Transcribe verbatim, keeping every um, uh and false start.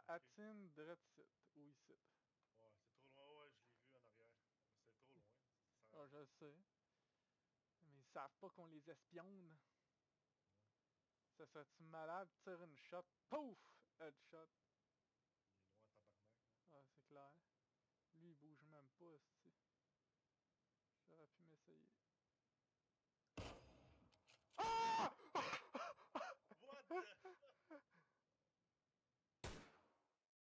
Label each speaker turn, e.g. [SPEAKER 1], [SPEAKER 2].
[SPEAKER 1] à
[SPEAKER 2] Ok.
[SPEAKER 1] Atin, Dreadsit, ou ici.
[SPEAKER 2] Ouais, c'est trop loin. Ouais, je l'ai vu en arrière. C'est trop loin. Ça sert à
[SPEAKER 1] Ah,
[SPEAKER 2] rien.
[SPEAKER 1] je le sais. Mais ils savent pas qu'on les espionne.
[SPEAKER 2] Ouais.
[SPEAKER 1] Ça serait-tu malade? Tire une shot, pouf! Headshot.
[SPEAKER 2] Il est loin, tabarnak. Là.
[SPEAKER 1] Ah, c'est clair. Lui, il bouge même pas, c'ti. J'aurais pu m'essayer.